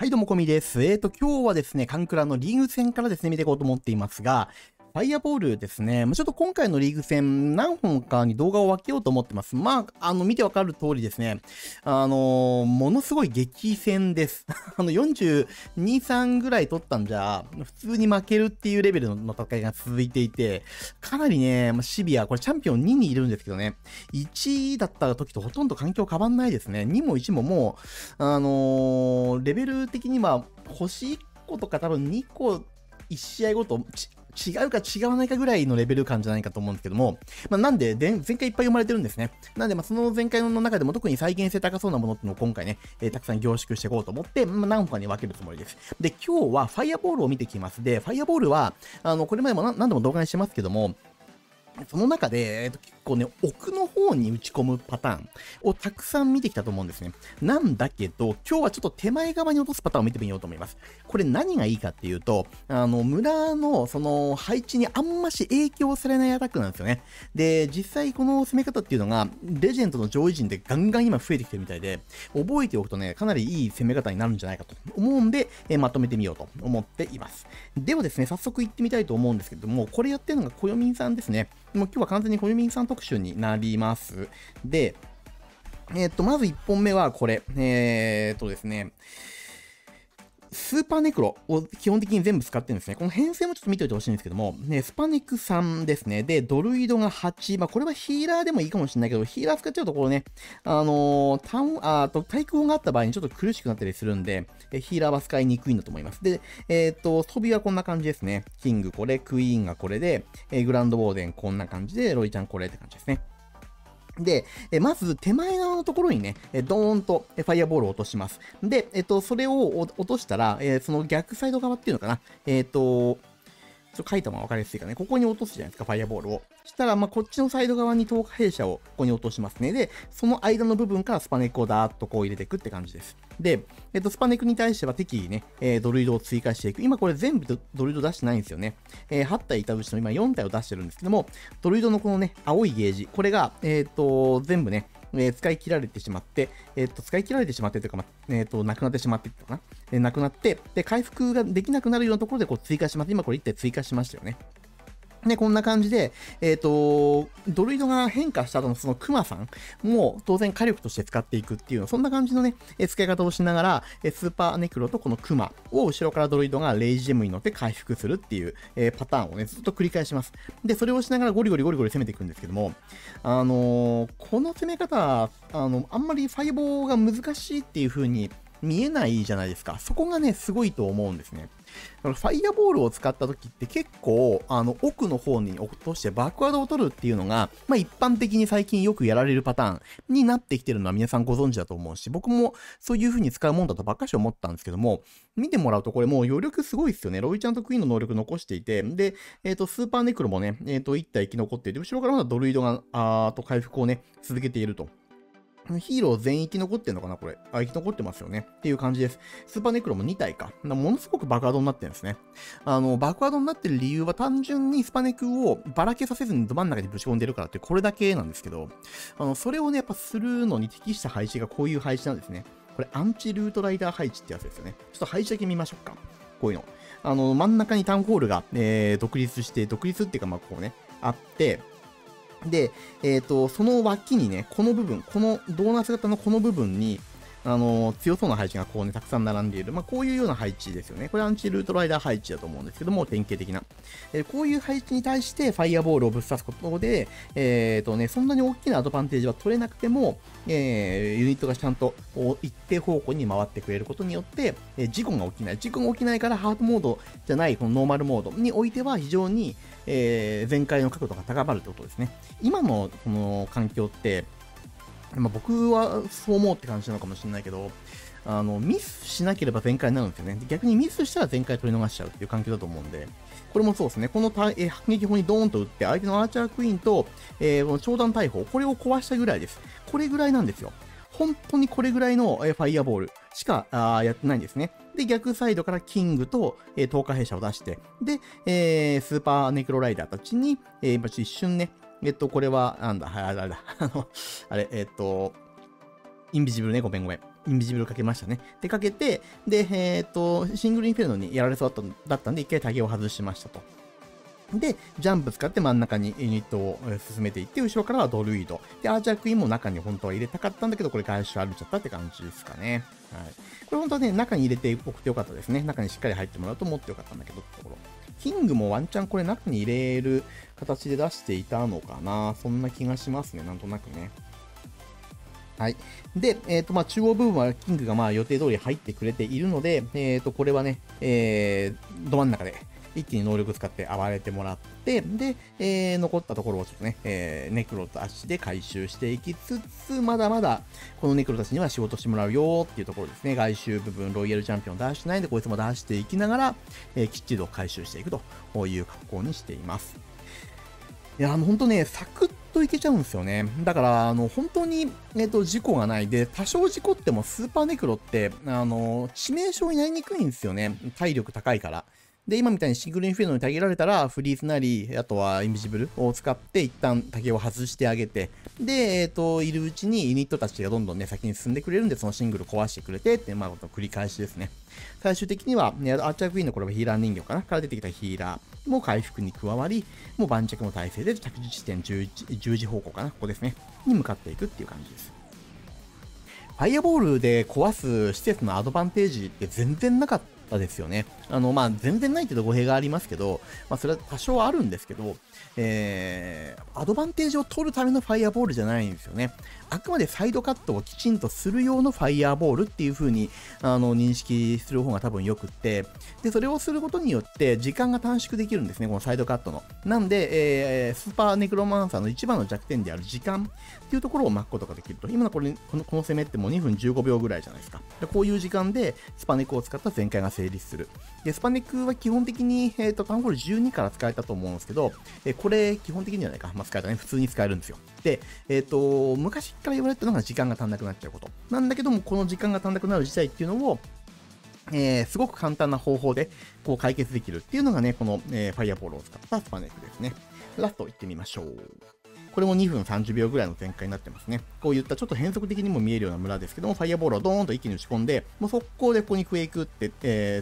はい、どうもこみです。今日はですね、カンクラのリーグ戦からですね、見ていこうと思っていますが、ファイアボールですね。ちょっと今回のリーグ戦、何本かに動画を分けようと思ってます。見てわかる通りですね、ものすごい激戦です。42、3ぐらい取ったんじゃ、普通に負けるっていうレベルの戦いが続いていて、かなりね、シビア、これチャンピオン2にいるんですけどね、1だった時とほとんど環境変わんないですね。2も1ももう、レベル的には星1個とか多分2個1試合ごと違うか違わないかぐらいのレベル感じゃないかと思うんですけども、なんで前回いっぱい読まれてるんですね。なんでその前回の中でも特に再現性高そうなものっていうのを今回ね、たくさん凝縮していこうと思って、何本かに分けるつもりです。で、今日はファイアボールを見てきます。で、ファイアボールは、これまでも何度も動画にしてますけども、その中で、結構ね、奥の方に打ち込むパターンをたくさん見てきたと思うんですね。なんだけど、今日はちょっと手前側に落とすパターンを見てみようと思います。これ何がいいかっていうと、村のその配置にあんまし影響されないアタックなんですよね。で、実際この攻め方っていうのが、レジェンドの上位陣でガンガン今増えてきてるみたいで、覚えておくとね、かなりいい攻め方になるんじゃないかと思うんで、まとめてみようと思っています。ではですね、早速行ってみたいと思うんですけども、これやってるのがこよみんさんですね。もう今日は完全にこよみんさん特集になります。で、まず1本目はこれ。ですね、スーパーネクロを基本的に全部使ってるんですね。この編成もちょっと見ておいてほしいんですけども、スパネク3ですね。で、ドルイドが8。これはヒーラーでもいいかもしれないけど、ヒーラー使っちゃうところね、対空砲があった場合にちょっと苦しくなったりするんで、ヒーラーは使いにくいんだと思います。で、装備はこんな感じですね。キングこれ、クイーンがこれで、グランドウォーデンこんな感じで、ロイちゃんこれって感じですね。で、まず手前側のところにね、ドーンとファイアボールを落とします。で、それを落としたら、その逆サイド側っていうのかな。ちょっと書いた方が分かりやすいかね。ここに落とすじゃないですか、ファイアボールを。したら、こっちのサイド側に透過弊社をここに落としますね。で、その間の部分からスパネックをダーッとこう入れていくって感じです。で、スパネックに対しては適宜ね、ドルイドを追加していく。今これ全部ドルイド出してないんですよね。8体いたうちの今4体を出してるんですけども、ドルイドのこのね、青いゲージ、これが、全部ね、使い切られてしまって、使い切られてしまってというか、なくなってしまってとかな。なくなって、で、回復ができなくなるようなところでこう追加します。今これ1体追加しましたよね。で、こんな感じで、ドルイドが変化した後のそのクマさんも当然火力として使っていくっていう、そんな感じのね、使い方をしながら、スーパーネクロとこのクマを後ろからドルイドがレイジジェムに乗って回復するっていう、パターンをね、ずっと繰り返します。で、それをしながらゴリゴリ攻めていくんですけども、この攻め方、あんまりファイボーが難しいっていう風に見えないじゃないですか。そこがね、すごいと思うんですね。ファイアボールを使った時って結構、奥の方に落としてバックワードを取るっていうのが、一般的に最近よくやられるパターンになってきてるのは皆さんご存知だと思うし、僕もそういう風に使うもんだとばっかし思ったんですけども、見てもらうとこれもう余力すごいですよね。ロイちゃんとクイーンの能力残していて、で、スーパーネクロもね、1体生き残っていて、後ろからまだドルイドが、回復をね、続けていると。ヒーロー全員生き残ってんのかなこれ。生き残ってますよね。っていう感じです。スーパーネクロも2体か。ものすごく爆破ドになってるんですね。爆破ドになってる理由は単純にスパネクをばらけさせずにど真ん中にぶち込んでるからってこれだけなんですけど、それをね、やっぱするのに適した配置がこういう配置なんですね。これアンチルートライダー配置ってやつですよね。ちょっと配置だけ見ましょうか。こういうの。真ん中にタウンホールが、独立っていうかこうね、あって、で、その脇にね、この部分、このドーナツ型のこの部分に、強そうな配置がこうね、たくさん並んでいる。こういうような配置ですよね。これアンチルートライダー配置だと思うんですけども、典型的な。こういう配置に対してファイアボールをぶっ刺すことで、そんなに大きなアドバンテージは取れなくても、ユニットがちゃんと一定方向に回ってくれることによって、事故が起きない。事故が起きないからハードモードじゃない、このノーマルモードにおいては非常に、全開の角度が高まるということですね。今のこの環境って、僕はそう思うって感じなのかもしれないけど、ミスしなければ全開になるんですよね。逆にミスしたら全開取り逃しちゃうっていう環境だと思うんで、これもそうですね。この迫撃砲にドーンと撃って、相手のアーチャークイーンと、この長弾大砲、これを壊したぐらいです。これぐらいなんですよ。本当にこれぐらいのファイアボールしかやってないんですね。で、逆サイドからキングと透過兵者を出して、で、スーパーネクロライダーたちに、一瞬ね、これは、なんだ、あれだ、インビジブルね、ごめん。 インビジブルかけましたね。で、かけて、で、シングルインフェルノにやられそうだったんで、一回タゲを外しましたと。で、ジャンプ使って真ん中にユニットを進めていって、後ろからはドルイド。で、アーチャークイーンも中に本当は入れたかったんだけど、これ回収歩いちゃったって感じですかね。はい。これ本当はね、中に入れておくとよかったですね。中にしっかり入ってもらうともっとよかったんだけどってところ。キングもワンチャンこれ中に入れる形で出していたのかな。そんな気がしますね。なんとなくね。はい。で、中央部分はキングが予定通り入ってくれているので、これはね、ど真ん中で一気に能力使って暴れてもらって、で、残ったところをちょっとね、ネクロと足で回収していきつつ、まだまだこのネクロたちには仕事してもらうよっていうところですね。外周部分、ロイヤルチャンピオン出してないんで、こいつも出していきながら、きっちりと回収していくという格好にしています。いや、ほんとね、サクッといけちゃうんですよね。だから、本当に、事故がないで、多少事故ってもスーパーネクロって、致命傷になりにくいんですよね。体力高いから。で、今みたいにシングルインフェルノにタゲられたら、フリーズなり、あとはインビジブルを使って、一旦タゲを外してあげて、で、いるうちにユニットたちがどんどんね、先に進んでくれるんで、そのシングル壊してくれてって、繰り返しですね。最終的には、アーチャークイーンのこれはヒーラー人形かなから出てきたヒーラーも回復に加わり、もう盤石の体勢で着地地点10時方向かなここですね。に向かっていくっていう感じです。ファイアボールで壊す施設のアドバンテージって全然なかったですよね。全然ないけど語弊がありますけど、それは多少あるんですけど、アドバンテージを取るためのファイアボールじゃないんですよね。あくまでサイドカットをきちんとする用のファイアボールっていう風に認識する方が多分良くって、で、それをすることによって時間が短縮できるんですね、このサイドカットの。なんで、スーパーネクロマンサーの一番の弱点である時間っていうところを巻くことができると。今のこの攻めってもう2分15秒ぐらいじゃないですか。でこういう時間でスパネクを使った全開が成立する。で、スパネクは基本的に、タウンホール12から使えたと思うんですけど、これ基本的にじゃないか。使えたね。普通に使えるんですよ。で、昔から言われてるのが時間が足んなくなっちゃうこと。なんだけども、この時間が足んなくなる事態っていうのを、すごく簡単な方法でこう解決できるっていうのがね、この、ファイアボールを使ったスパネクですね。ラスト行ってみましょう。これも2分30秒ぐらいの展開になってますね。こういったちょっと変則的にも見えるような村ですけども、ファイアボールをドーンと一気に打ち込んで、もう速攻でここにクエイクって、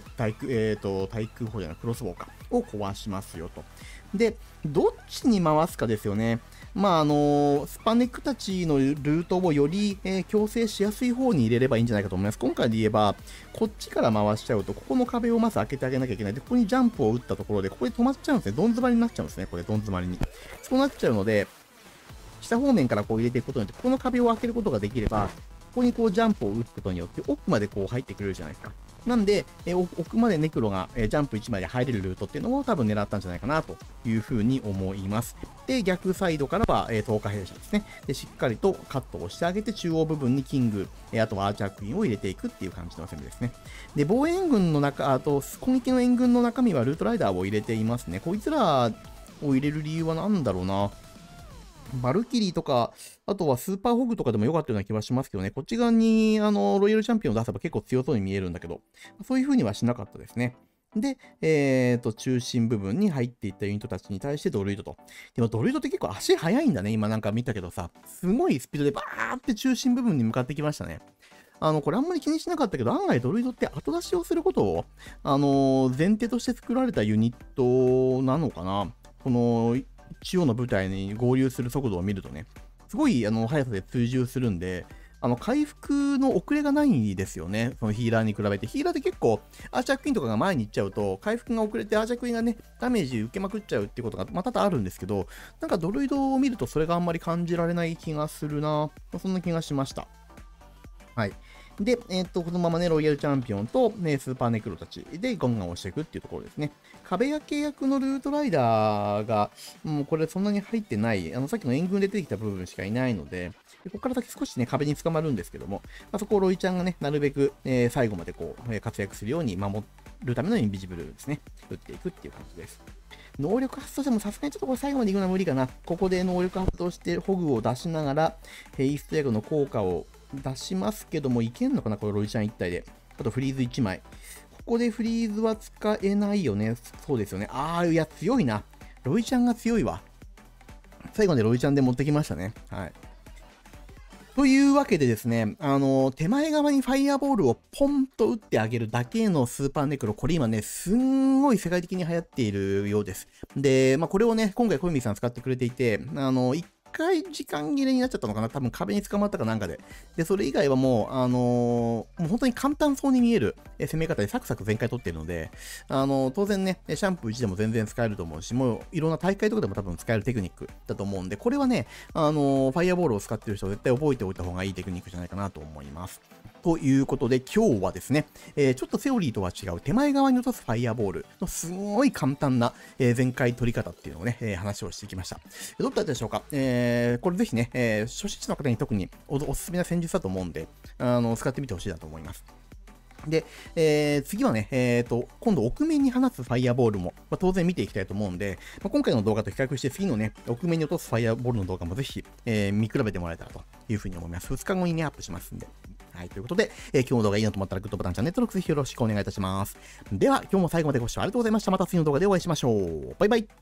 対空砲じゃない、クロスボウか、を壊しますよと。で、どっちに回すかですよね。スパネクたちのルートをより、強制しやすい方に入れればいいんじゃないかと思います。今回で言えば、こっちから回しちゃうと、ここの壁をまず開けてあげなきゃいけない。で、ここにジャンプを打ったところで、ここで止まっちゃうんですね。どん詰まりになっちゃうんですね。これ、どん詰まりに。そうなっちゃうので、下方面からこう入れていくことによって、この壁を開けることができれば、ここにこうジャンプを打つことによって、奥までこう入ってくれるじゃないですか。なんで、奥までネクロが、ジャンプ1枚で入れるルートっていうのを多分狙ったんじゃないかなというふうに思います。で、逆サイドからは、10日弊社ですね。で、しっかりとカットをしてあげて、中央部分にキング、あとはアーチャークイーンを入れていくっていう感じの攻めですね。で、防衛援軍の中、あと、攻撃の援軍の中身はルートライダーを入れていますね。こいつらを入れる理由は何だろうな。バルキリーとか、あとはスーパーホグとかでも良かったような気はしますけどね、こっち側にロイヤルチャンピオンを出せば結構強そうに見えるんだけど、そういう風にはしなかったですね。で、中心部分に入っていったユニットたちに対してドルイドと。でもドルイドって結構足速いんだね、今なんか見たけどさ、すごいスピードでバーって中心部分に向かってきましたね。これあんまり気にしなかったけど、案外ドルイドって後出しをすることを、前提として作られたユニットなのかな。この、中央の部隊に合流する速度を見るとね、すごい速さで追従するんで、回復の遅れがないですよね、そのヒーラーに比べて。ヒーラーって結構、アーチャークイーンとかが前に行っちゃうと、回復が遅れてアーチャークイーンがね、ダメージ受けまくっちゃうっていうことが、多々あるんですけど、なんかドルイドを見るとそれがあんまり感じられない気がするな、そんな気がしました。はい。で、このままね、ロイヤルチャンピオンと、ね、スーパーネクロたちでゴンガンをしていくっていうところですね。壁焼け役のルートライダーが、もうこれそんなに入ってない、さっきの援軍で出てきた部分しかいないので、ここから先少しね、壁に捕まるんですけども、そこをロイちゃんがね、なるべく、最後までこう、活躍するように守るためのインビジブルですね、打っていくっていう感じです。能力発動してもさすがにちょっとこれ最後まで行くのは無理かな。ここで能力発動してホグを出しながら、ヘイストエグの効果を出しますけども、いけんのかなこれロイちゃん1体で。あとフリーズ1枚。ここでフリーズは使えないよね。そうですよね。いや、強いな。ロイちゃんが強いわ。最後までロイちゃんで持ってきましたね。はい。 というわけでですね、手前側にファイアボールをポンと打ってあげるだけのスーパーネクロ、これ今ね、すんごい世界的に流行っているようです。で、これをね、今回小泉さん使ってくれていて、一回時間切れになっちゃったのかな、多分壁に捕まったかなんかで。で、それ以外はもう、もう本当に簡単そうに見える攻め方でサクサク全開取ってるので、当然ね、シャンプー1でも全然使えると思うし、もういろんな大会とかでも多分使えるテクニックだと思うんで、これはね、ファイアボールを使ってる人は絶対覚えておいた方がいいテクニックじゃないかなと思います。ということで今日はですね、ちょっとセオリーとは違う手前側に落とすファイアボールのすごい簡単な、全開取り方っていうのをね、話をしてきました。どうだったでしょうか。これぜひね、初心者の方に特におすすめな戦術だと思うんで、使ってみてほしいなと思います。で、次はね、今度奥面に放つファイアボールも、当然見ていきたいと思うんで、今回の動画と比較して次のね、奥面に落とすファイアボールの動画もぜひ、見比べてもらえたらというふうに思います。2日後にね、アップしますんで。はい、ということで、今日の動画いいなと思ったらグッドボタン、チャンネル登録ぜひよろしくお願いいたします。では、今日も最後までご視聴ありがとうございました。また次の動画でお会いしましょう。バイバイ。